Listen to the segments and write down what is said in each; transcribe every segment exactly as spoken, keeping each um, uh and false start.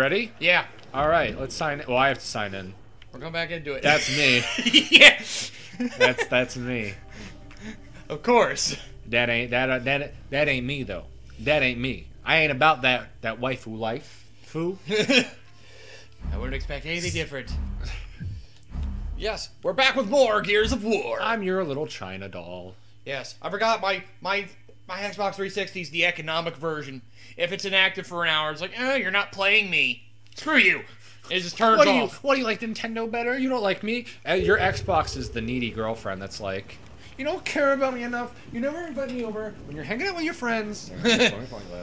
ready? Yeah. All right, let's sign in. Well, I have to sign in. We're going back into it. That's me. Yeah. That's that's me. Of course. That ain't that uh, that that ain't me though. That ain't me. I ain't about that that waifu life. Foo. I wouldn't expect anything different. Yes, we're back with more Gears of War. I'm your little China doll. Yes, I forgot my my my Xbox three sixty is the economic version. If it's inactive for an hour, it's like, oh, you're not playing me. Screw you. It just turns What do you off. what do you like Nintendo better? You don't like me? Uh, your Xbox is the needy girlfriend that's like, you don't care about me enough. You never invite me over when you're hanging out with your friends. Like,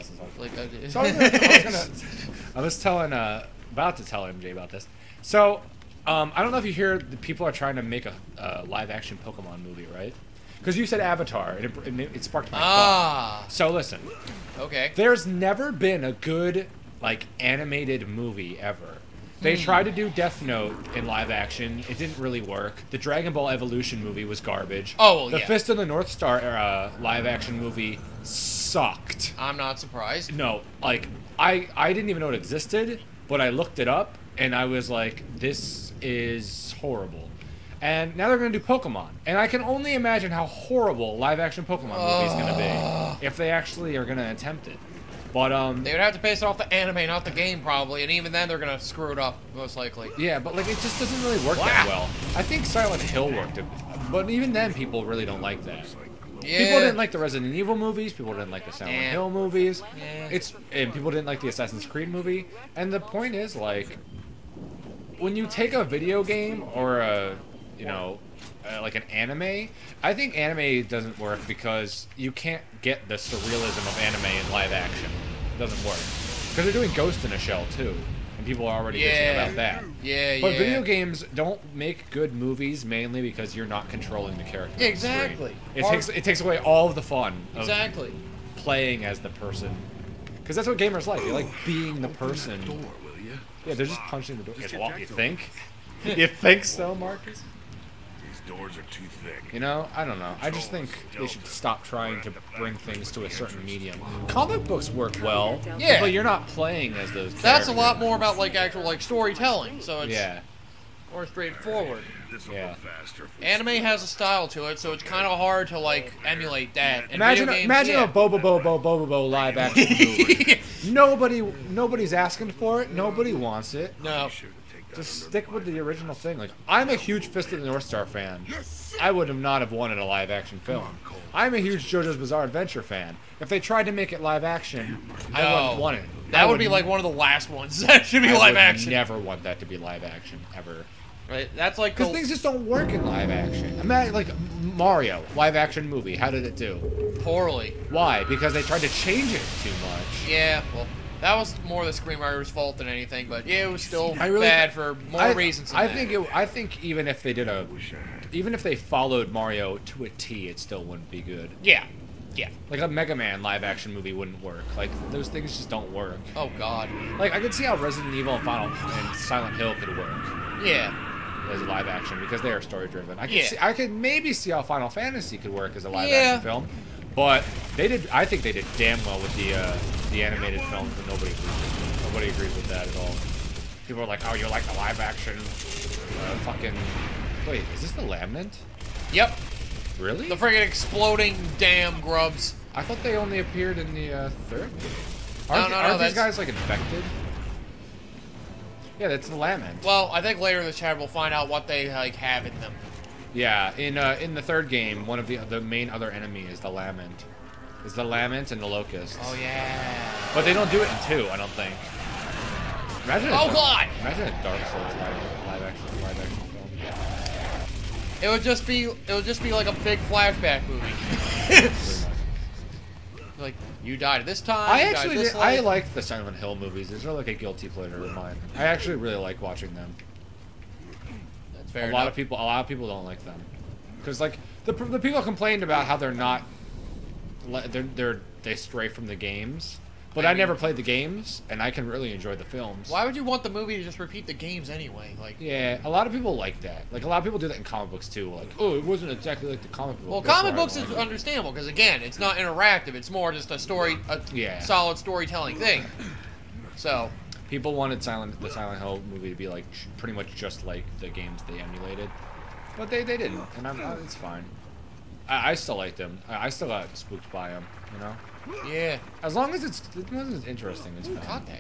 So I was, gonna, I was gonna, I was telling, uh, about to tell M J about this. So, um, I don't know if you hear the people are trying to make a uh, live-action Pokemon movie, right? Because you said Avatar, and it, and it sparked my ah. thought. So listen, Okay. there's never been a good like animated movie ever. They Hmm. tried to do Death Note in live action. It didn't really work. The Dragon Ball Evolution movie was garbage. Oh, well, the yeah. Fist of the North Star era live action movie sucked. I'm not surprised. No, like I I didn't even know it existed, but I looked it up and I was like, this is horrible. And now they're gonna do Pokemon, and I can only imagine how horrible live action Pokemon movie is gonna be if they actually are gonna attempt it. But um, They would have to base it off the anime, not the game, probably, and even then they're gonna screw it up, most likely. yeah, but like it just doesn't really work that Wow. well. I think Silent Hill worked, it, but even then, people really don't like that. Yeah. People didn't like the Resident Evil movies. People didn't like the Silent Yeah. Hill movies. Yeah. It's and people didn't like the Assassin's Creed movie. And the point is, like, when you take a video game or a, you know, uh, like an anime, I think anime doesn't work because you can't get the surrealism of anime in live action. It doesn't work because they're doing Ghost in a Shell too, and people are already bitching Yeah. about that. Yeah, But yeah. video games don't make good movies mainly because you're not controlling the character. Yeah, on the screen. exactly. It Or- takes it takes away all of the fun of Exactly. playing as the person. Because that's what gamers like. They like being the person. Yeah, they're just punching the door. It's what you think? You think so, Marcus? These doors are too thick. You know, I don't know. I just think they should stop trying to bring things to a certain medium. Comic books work well, Yeah. but you're not playing as those characters. That's a lot more about like actual like storytelling, so it's Yeah, more straightforward. This'll Yeah. go faster if we Anime has a style to it, so it's kind of hard to like emulate that. And imagine video games, imagine yeah. a Bobo Bobo Bobo Bo live action movie. Nobody nobody's asking for it. Nobody wants it. No. should take that Just under stick with the original thing. Like, I'm a huge Fist of the North Star fan. I would have not have wanted a live action film. I'm a huge JoJo's Bizarre Adventure fan. If they tried to make it live action, I No. wouldn't want it. That I would be like one of the last ones that should be I live would action. never want that to be live action ever. Right? That's like Because the things just don't work in live action. Imagine like Mario live action movie. How did it do? poorly. Why? Because they tried to change it too much. Yeah, well, that was more the screenwriter's fault than anything, but yeah, it was still I really- bad for more I, reasons than I that. think it, I think even if they did a, even if they followed Mario to a T, it still wouldn't be good. Yeah. Yeah. Like a Mega Man live action movie wouldn't work. Like those things just don't work. Oh god. Like I could see how Resident Evil and Final and Silent Hill could work Yeah. as a live action because they are story driven. I could Yeah. see, I could maybe see how Final Fantasy could work as a live Yeah. action film, but they did. I think they did damn well with the uh, the animated films, but nobody agrees with nobody agrees with that at all. People are like, oh, you like the live action, uh, fucking. Wait, is this the Lament? Yep. Really? The friggin' exploding damn grubs. I thought they only appeared in the uh, third game. No, Aren't, no, no, aren't these that's- guys like infected? Yeah, that's the Lament. Well, I think later in the chat we'll find out what they like have in them. Yeah, in uh, in the third game, one of the the main other enemy is the Lament. Is the Lament and the Locust. Oh yeah. But they don't do it in two, I don't think. Imagine. a Oh Dark- god. Imagine a Dark Souls live, live action live action film. It would just be it would just be like a big flashback movie. Pretty much. Like you died at this time. I you died actually this did, I life. like the Silent Hill movies. These are like a guilty pleasure of mine. I actually really like watching them. That's fair a enough. lot of people, a lot of people don't like them, because like the the people complained about how they're not, le- they're they're they stray from the games. But I I, never mean- played the games, and I can really enjoy the films. Why would you want the movie to just repeat the games anyway? Like, Yeah, a lot of people like that. Like a lot of people do that in comic books too. Like, oh, it wasn't exactly like the comic book. well, That's comic why I books don't is like it." understandable because again, it's not interactive. It's more just a story, a Yeah. solid storytelling thing. So, People wanted Silent the Silent Hill movie to be like j- pretty much just like the games they emulated, but they they didn't, and I'm, I, it's fine. I, I still like them. I, I still got spooked by them, you know. Yeah. As long as it's as long as it's interesting, it's Ooh, fine. contact.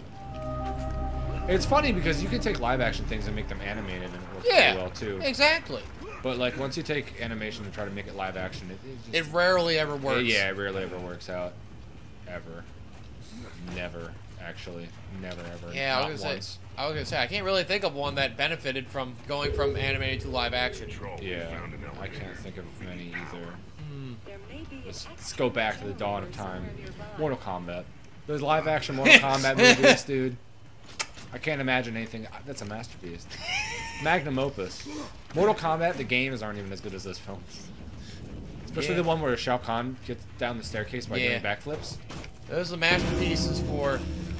It's funny because you can take live action things and make them animated, and it works Yeah. pretty well too. Exactly. But like once you take animation and try to make it live action, it, it just, It rarely ever works. yeah, it rarely ever works out. Ever. Never, actually. Never ever. Yeah, I Not was gonna once. say. I was gonna say I can't really think of one that benefited from going from animated to live action. Control. We Yeah, found an I elevator. can't think of many either. Hmm. Let's, let's go back to the dawn of time. Mortal Kombat. Those live action Mortal Kombat movies, dude. I can't imagine anything. That's a masterpiece. Magnum opus. Mortal Kombat, the games aren't even as good as those films. Especially Yeah. the one where Shao Kahn gets down the staircase by Yeah. doing backflips. Those are masterpieces for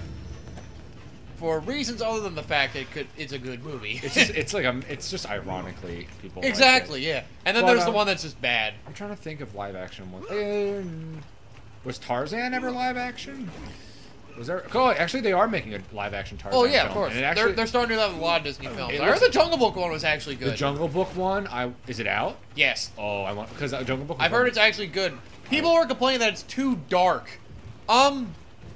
for reasons other than the fact that it could it's a good movie. It's just, it's like a, it's just ironically people. like it. exactly, yeah. And then But, there's the um, one that's just bad. I'm trying to think of live action ones. Um, was Tarzan ever live action? Was there? Oh, actually, they are making a live action Tarzan. Oh yeah, film, of course. and it they're actually, they're starting to do that with a lot of Disney films. it I heard looks- the Jungle Book one was actually good. the Jungle Book one. I is it out? yes. Oh, I want because Jungle Book. was I've heard one- it's actually good. People were complaining that it's too dark. Um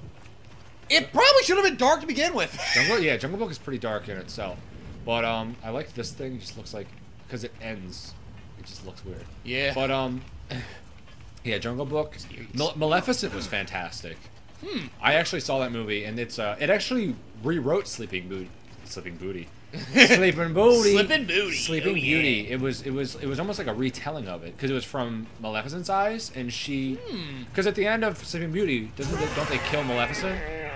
It probably should have been dark to begin with. Jungle, yeah, Jungle Book is pretty dark in itself, but um, I like this thing. It just looks like because it ends, it just looks weird. Yeah. But um, yeah, Jungle Book. Mal- Maleficent was fantastic. Hmm. I actually saw that movie, and it's uh, it actually rewrote Sleeping Beauty. Sleeping Booty. Sleeping Booty. Sleeping Beauty. Sleeping Oh, yeah. Beauty. It was it was it was almost like a retelling of it because it was from Maleficent's eyes, and she. Hmm. Because at the end of Sleeping Beauty, doesn't they, don't they kill Maleficent?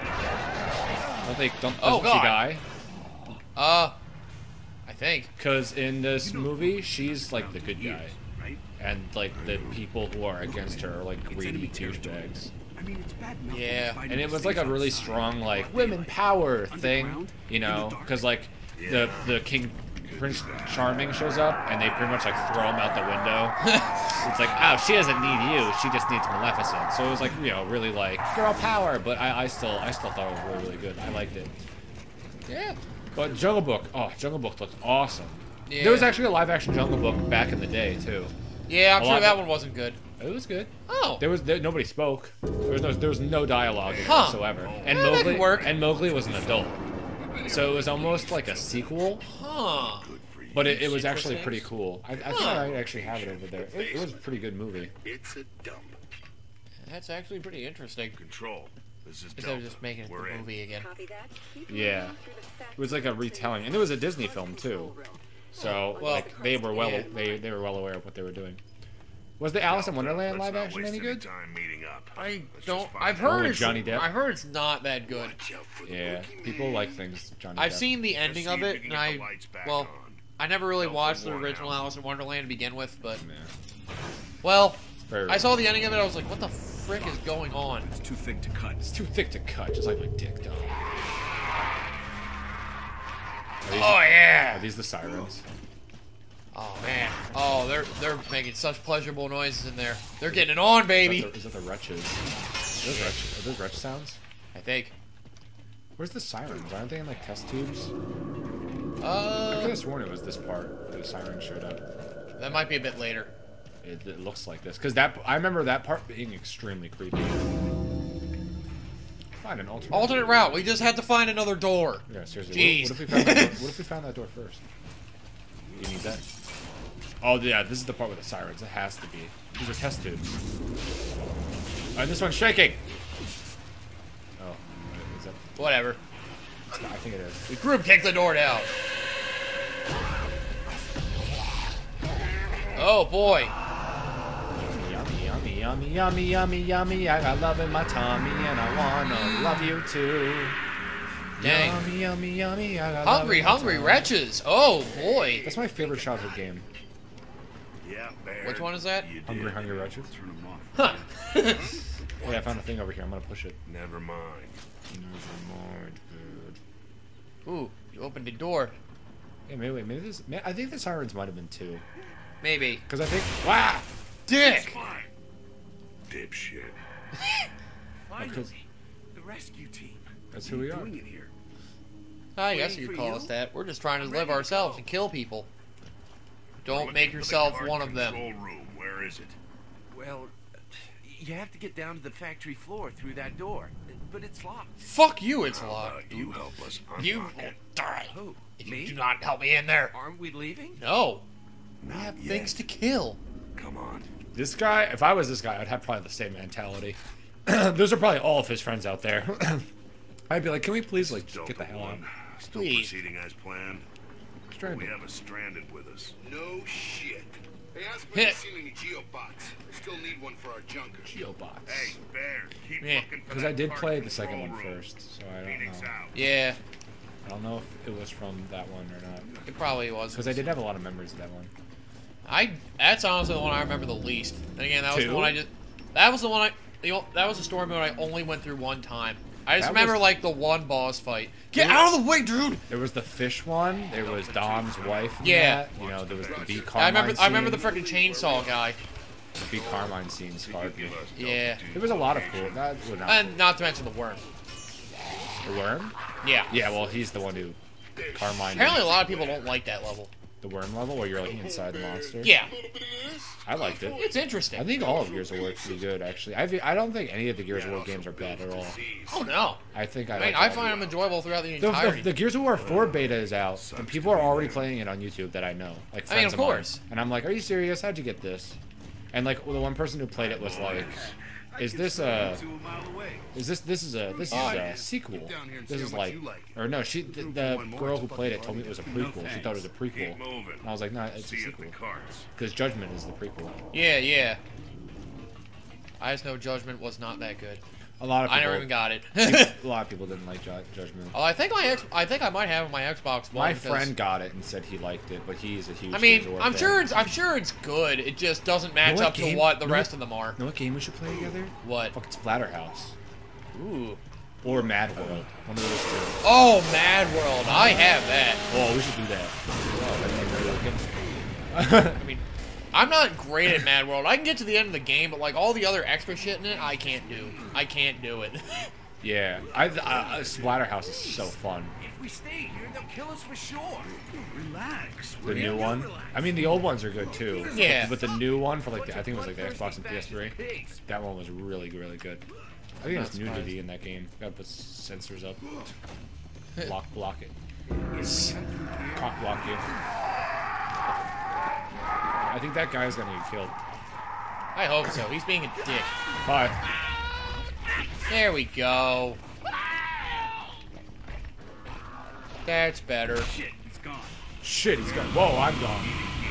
Don't they? Don't Oh, doesn't she God. die? Uh I think. Because in this movie, she's like the good guy, Right? and like the people who are against her are like greedy douchebags. I mean, it's bad enough Yeah. that fighting And it the was like a stakes really outside. strong like women power thing, you know, because like the the king Prince Charming shows up and they pretty much like throw him out the window. It's like, oh, she doesn't need you, she just needs Maleficent. So it was like, you know, really like girl power. But I, I still I still thought it was really really good. I liked it. Yeah. But Jungle Book, oh, Jungle Book looks awesome. Yeah. There was actually a live action Jungle Book back in the day too. Yeah, I'm a sure lot- that one wasn't good. It was good. Oh. There was there, nobody spoke. There was no there was no dialogue in it Huh. whatsoever. And Yeah, that Mowgli could work. and Mowgli was an adult, so it was almost like a sequel. Huh. But it, it was actually Interesting. pretty cool. I, I think Huh. I actually have it over there. It, it was a pretty good movie. It's a dump. That's actually pretty interesting. Control. This is Instead dump. of just making it We're the in. movie again. Yeah, it was like a retelling, and it was a Disney film too. So Well, like they were well yeah. they they were well aware of what they were doing. Was the Alice in Wonderland Let's live not action waste any good? Time meeting up. I Let's don't. just find I've out. heard with it's. Johnny Depp? I heard it's not that good. Watch out for the Yeah, boogeyman. people like things. Johnny I've Depp. seen the Let's ending see of if we it, can and get the I. lights back Well, on. I never really Don't watched the warn original out. Alice in Wonderland to begin with, but Yeah. well, Very I saw the ending of it. I was like, "What the frick is going on?" It's too thick to cut. It's too thick to cut, just like my dick, dog. Are these, Oh are yeah. these the sirens? Oh man. Oh, they're they're making such pleasurable noises in there. They're getting it on, Is baby. that the, is that the wretches? Are those wretch, are those wretch sounds? I think. Where's the sirens? Aren't they in like test tubes? I Uh, could have sworn it was this part that the sirens showed up. that might be a bit later. It, it looks like this because that I remember that part being extremely creepy. Find an alternate. Alternate route. We just had to find another door. Yeah, seriously. Jeez. What, what if we found that door, what if we found that door first? You need that. Oh yeah, this is the part with the sirens. It has to be. These are test tubes. And this one's shaking. Oh, is that? Whatever. I think it is. We group kicked the door down. Oh boy. Yummy, yummy, yummy, yummy, yummy, yummy. I got love in my tummy, and I wanna love you too. Dang. Yummy, yummy, yummy. I got love Hungry, in my hungry tummy. wretches. Oh boy. That's my favorite childhood game. Yeah, Baron. Which one is that? You did. Hungry, hungry wretches. Turn 'em off. Huh. Wait, I found a thing over here. I'm gonna push it. Never mind. Never mind, dude. Ooh, you opened the door. Yeah, maybe, wait, maybe this. may- I think the sirens might have been two. Maybe. Because I think. Wow! Dick. Fine. Dipshit. Because The rescue team. that's who we are. Doing it here. I guess Waiting you could for call you? us that. We're just trying to I'm live ready to ourselves go. and kill people. Don't Looking make for the yourself cart one of them. control room. Where is it? Well, you have to get down to the factory floor through that door, but it's locked. Fuck you, it's How locked. about you help us unlock You will it? die Who? if Me? you do not help me in there. Aren't we leaving? No. We Not have yet. things to kill. Come on. This guy, if I was this guy, I'd have probably the same mentality. Those are probably all of his friends out there. I'd be like, can we please like just Delta get the hell out? One. Still Please. proceeding as planned. We Stranded. have a stranded with us. No shit. Hey, ask if Hit. I've seen any geobots. I still need one for our junkers. Geobots. Hey, Bear, keep Yeah. looking for Because that I did cart play the second control one room. first, so I don't Phoenix know. out. Yeah, I don't know if it was from that one or not. it probably was. Because I did have a lot of memories of that one. I. That's honestly the one I remember the least. And again, that was Two? the one I just. That was the one I. The, o- that was a story mode I only went through one time. I just That remember was- like the one boss fight. Get There out of the way, dude! There was the fish one. There was Dom's wife. in Yeah. that. You know, there was the B I Carmine remember. I remember the scene. freaking chainsaw guy. The B Carmine scene scarred me. Give us Yeah. Delta There was a lot of cool. That was not And not to mention the worm. the worm. Yeah. Yeah, well, he's the one who Carmine. Apparently, a lot of people don't like that level. The worm level where you're like inside the monster. Yeah, I liked it. it's interesting. I think all of Gears of War is pretty good, actually. I, I don't think any of the Gears of War games are bad at all. Oh no! I think I. I mean, like I all find of them enjoyable throughout the The, entirety. the, the Gears of War four beta is out, and people are already playing it on YouTube that I know. Like I mean, friends of mine. course. And I'm like, are you serious? How'd you get this? And like, well, the one person who played it was like, is this a, two a mile away. is this this is a this is a sequel? This is like, or no, she the, the girl who played it told me it was a prequel. She thought it was a prequel. Keep moving. And I was like, no, it's a See if sequel. the carts. Because Judgment is the prequel. yeah, yeah. I just know Judgment was not that good. A lot of I people, never even got it. a lot of people didn't like Ju- Judgment. oh, I think my ex. I think I might have my Xbox One. My because- friend got it and said he liked it, but he's a huge. I Gears of mean, War I'm fan. sure it's. I'm sure it's good. It just doesn't match what up game- to what the know rest what- of them are. You know what game we should play together? What? Fucking Splatterhouse. Ooh. Or Mad World. One of those two. Oh, Mad World. I have that. Oh, we should do that. Oh, that'd be really looking. I mean, I'm not great at Mad World. I can get to the end of the game, but like all the other extra shit in it, I can't do. I can't do it. Yeah, I, I, I Splatterhouse is so fun. If we stay here, they'll kill us for sure. Relax. The new one. I mean, the old ones are good too. Yeah. But the new one for like the, I think it was like the Xbox and P S three. That one was really, really good. I think Not there's nudity surprised. in that game. Gotta put sensors up. Block, block it. Cock block you. I think that guy's gonna get killed. I hope so. He's being a dick. Bye. There we go. That's better. Shit, he's gone. Shit, he's gone. Whoa, I'm gone.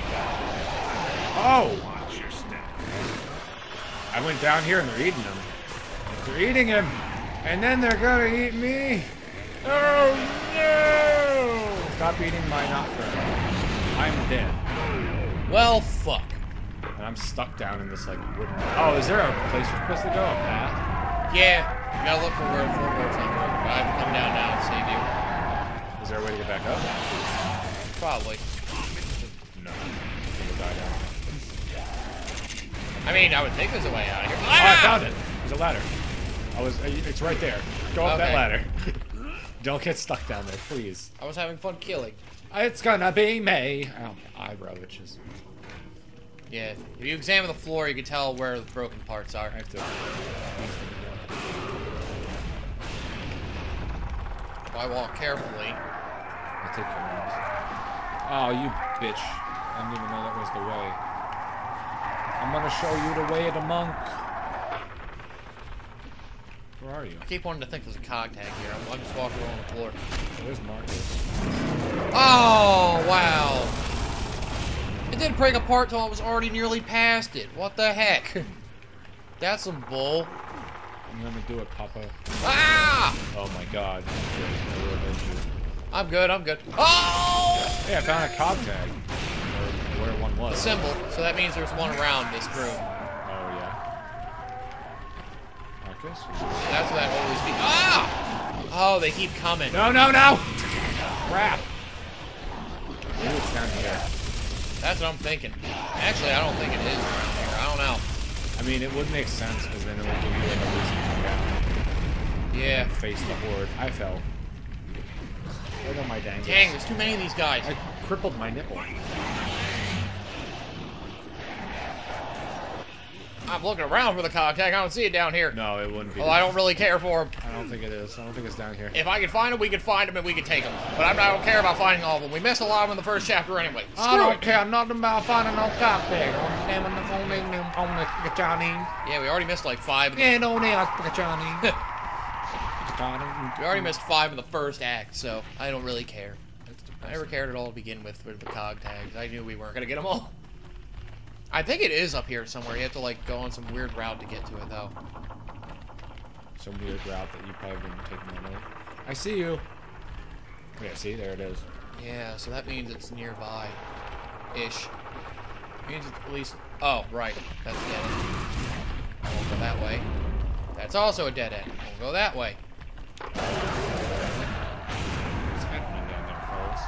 Oh! Watch your step. I went down here and they're eating him. They're eating him. And then they're gonna eat me. Oh no! Stop eating my not friend. I'm dead. Well, fuck. And I'm stuck down in this like wooden. Oh, is there a place you're supposed to go? A path? Yeah, you gotta look for where the floorboards on the road. I have to come down now and save you. Is there a way to get back up? Probably. No. Gonna die down. I mean, I would think there's a way out of here. Oh, I found it. There's a ladder. I was. It's right there. Go up that Okay. ladder. Don't get stuck down there, please. I was having fun killing. It's gonna be me. Oh, my eyebrow itches. Yeah, if you examine the floor, you can tell where the broken parts are. I have to. If I walk carefully. I take care of this. Oh, you bitch. I didn't even know that was the way. I'm gonna show you the way of the monk. Where are you? I keep wanting to think there's a cog tag here. I'm, I'm just walking along the floor. There's Marcus. Oh, wow. It didn't break apart till I was already nearly past it. What the heck? That's some bull. I'm gonna do it, Papa. Ah! Oh my god. I will avenge you. I'm good, I'm good. Oh! Hey, I found a cog tag. Or where one A was. symbol, so that means there's one around this room. Oh, yeah. Marcus? That's what that always be. Ah! Oh, they keep coming. No, no, no! Crap. Maybe it's down here. That's what I'm thinking. Actually, I don't think it is around here. I don't know. I mean, it would make sense because then it would give you like a reason to come down Yeah. and face the horde. I fell. Right on my dang. Dang, there's too many of these guys. I crippled my nipple. I'm looking around for the contact. I don't see it down here. No, it wouldn't be. Well, I don't really care for him. I don't think it is. I don't think it's down here. If I could find him, we could find him and we could take him. But I'm, I don't care about finding all of them. We missed a lot of them in the first chapter anyway. Screw I don't it. care nothing about finding no contact. I'm on the phone on the Johnny. Yeah, we already missed like five. Yeah, no name, Johnny. We already missed five in the first act, so I don't really care. I never cared at all to begin with with the cog tags. I knew we weren't gonna get them all. I think it is up here somewhere. You have to like go on some weird route to get to it, though. Some weird route that you probably wouldn't take normally. I see you. Yeah, see, there it is. Yeah, so that means it's nearby, ish. Means it's at least. Oh, right. That's a dead end. I won't go that way. That's also a dead end. We'll go that way. What's happening down there, fellas?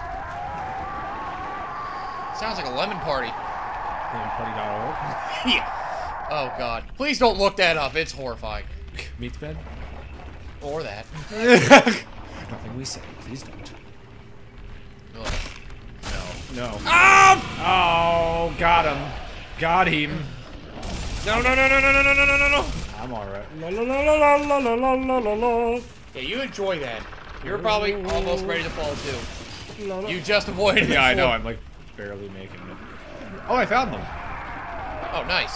Sounds like a lemon party. Party dot org. Yeah. Oh God. Please don't look that up. It's horrifying. Meat bed? Or that. Nothing we say. Please don't. Ugh. No. No. Ah! Oh, got him. Got him. No, no, no, no, no, no, no, no, no, no, no. I'm alright. La la la la la la la la la la. Yeah, you enjoy that. You're probably almost ready to fall too. You just avoided it. Yeah, I know. before. I'm like barely making it. Oh, I found them. Oh, nice.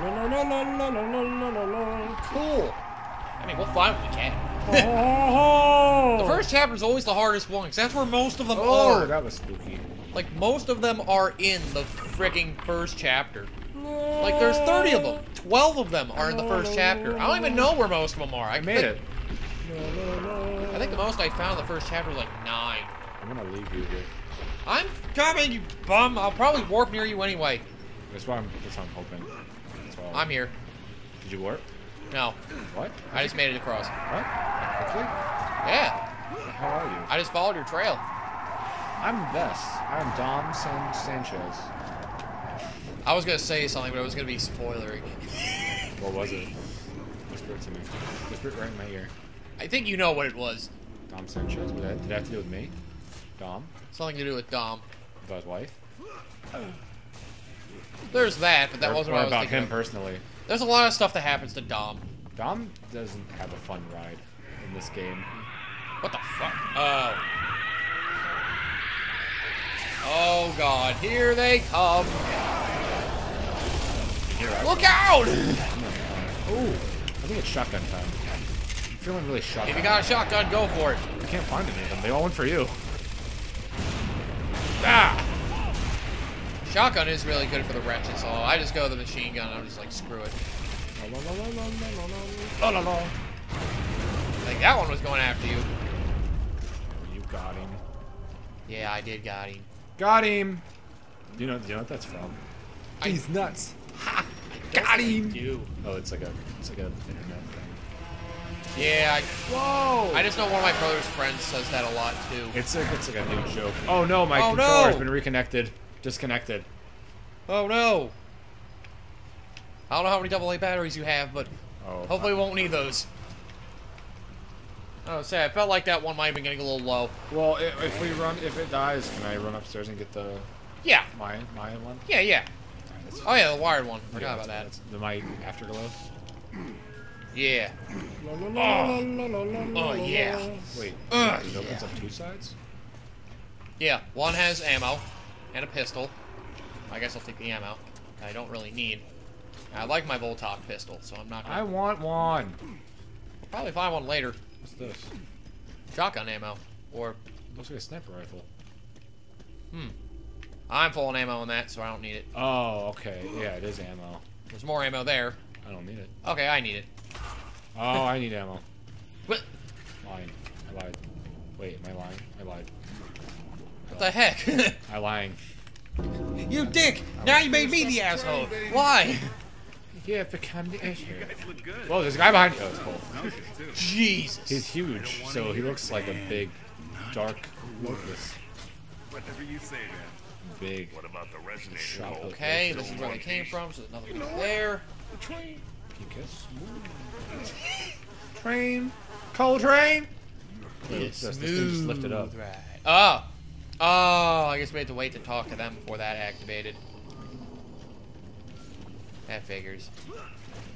Cool. I mean, we'll find what we can. The first chapter is always the hardest one, because that's where most of them Oh, are. that was spooky. Like, most of them are in the freaking first chapter. Like, there's thirty of them. twelve of them are in the first chapter. I don't even know where most of them are. I I made think, it. I think the most I found in the first chapter was like nine. I'm gonna leave you here. I'm coming, you bum. I'll probably warp near you anyway. That's why I'm, that's what I'm hoping. That's why I'm here. Did you warp? No, What? I just made it across. What? Quickly? Yeah, How are you? I just followed your trail. I'm Vess. I'm Dom San Sanchez. I was gonna say something, but it was gonna be spoilery. What was it? Whisper it to me. Whisper it right in my ear. I think you know what it was. Dom Sanchez. What did that, did that have to do with me? Dom? Something to do with Dom. About his wife? There's that, but that or, wasn't or what I was about thinking him of. personally. There's a lot of stuff that happens to Dom. Dom doesn't have a fun ride in this game. What the fuck? Oh. Oh God, here they come. Here, I Look out! Ooh, I think it's shotgun time. I'm feeling really shotgun. If you got a shotgun, go for it. I can't find any of them. They all went for you. Ah! Shotgun is really good for the wretches, so I just go the machine gun. I'm just like, screw it. La, la, la, la, la, la, la, la, la. Like, that one was going after you. You got him. Yeah, I did got him. Got him. Do you know? Do you know what that's from? I- He's nuts. Ha! Got Got him. You. Oh, it's like a, it's like a internet thing. Yeah, I, Whoa! I just know one of my brother's friends says that a lot, too. It's like it's like a new joke. Oh no, my Oh, controller's no! been reconnected, disconnected. Oh, no. I don't know how many double A batteries you have, but Oh. hopefully we won't need those. Oh, say, I felt like that one might have been getting a little low. Well, if, if we run, if it dies, can I run upstairs and get the Yeah, my my one? yeah, yeah. Alright, that's- Oh, yeah, the wired one. Forgot yeah, about that. that's- The my afterglow. Yeah. Oh. Oh, yeah. Wait. Ugh, it opens yeah. up two sides. Yeah, one has ammo and a pistol. I guess I'll take the ammo. I don't really need. I like my Voltok pistol, so I'm not I gonna want one. I'll probably find one later. What's this? Shotgun ammo. Or Looks like a sniper rifle. hmm. I'm full on ammo on that, so I don't need it. Oh, okay. Yeah, it is ammo. There's more ammo there. I don't need it. Okay, I need it. Oh, I need ammo. What? Lying. I lied. Wait, am I lying? I lied. What the heck? I lying. You dick! Now you made me the asshole. Why? Yeah, become the issue. You guys look good. Whoa, there's a guy behind you. Oh, it's cool. Nauseous, too. Jesus. He's huge, so he looks like a big, dark locust. Whatever you say, man. Big. What about the resonator? Shop. Okay, this is where they came from, so there's nothing there. Can you kiss? Train. Coal train. Yeah. moves this. This thing just lifted up. Smooth ride. Oh! Oh, I guess we had to wait to talk to them before that activated. That figures.